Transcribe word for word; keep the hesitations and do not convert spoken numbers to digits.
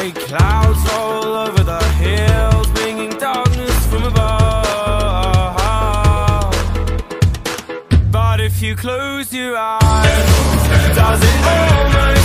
grey clouds all over the hills, bringing darkness from above. But if you close your eyes, does it almost